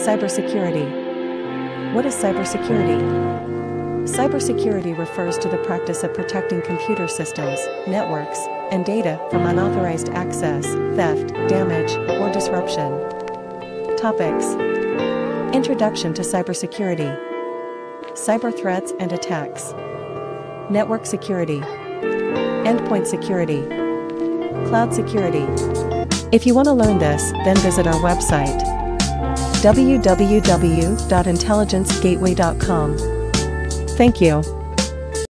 Cybersecurity. What is cybersecurity? Cybersecurity refers to the practice of protecting computer systems, networks, and data from unauthorized access, theft, damage, or disruption. Topics: Introduction to cybersecurity. Cyber threats and attacks. Network security. Endpoint security. Cloud security. If you want to learn this, then visit our website www.intelligencegateway.com. Thank you.